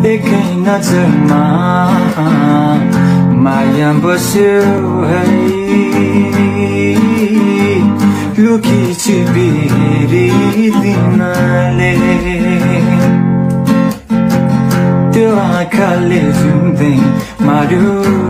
एकै नजरमा माया बस्यो है लुकी छिपी हेरिदिनले त्यो आँखाले जुन्दै मार्यो